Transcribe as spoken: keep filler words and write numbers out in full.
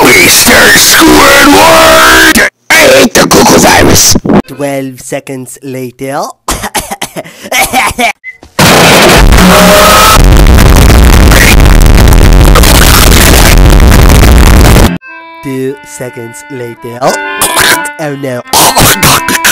Mister Squidward! I hate the Cuckoo virus! Twelve seconds later. Two seconds later. Oh no.